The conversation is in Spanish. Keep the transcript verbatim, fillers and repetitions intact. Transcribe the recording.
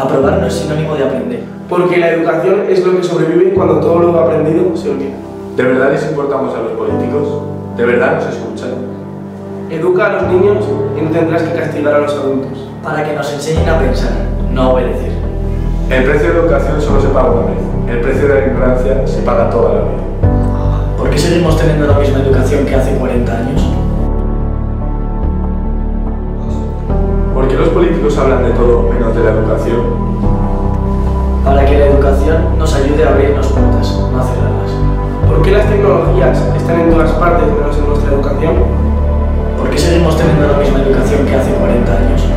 Aprobar no es sinónimo de aprender. Porque la educación es lo que sobrevive cuando todo lo aprendido se olvida. ¿De verdad les importamos a los políticos? ¿De verdad nos escuchan? Educa a los niños y no tendrás que castigar a los adultos. Para que nos enseñen a pensar, no a obedecer. El precio de la educación solo se paga una vez. El precio de la ignorancia se paga toda la vida. ¿Por qué seguimos teniendo la misma educación que hace cuarenta años? ¿Por qué los políticos hablan de todo menos de la educación? Para que la educación nos ayude a abrirnos puertas, no a cerrarlas. ¿Por qué las tecnologías están en todas partes menos en nuestra educación? ¿Por qué seguimos teniendo la misma educación que hace cuarenta años?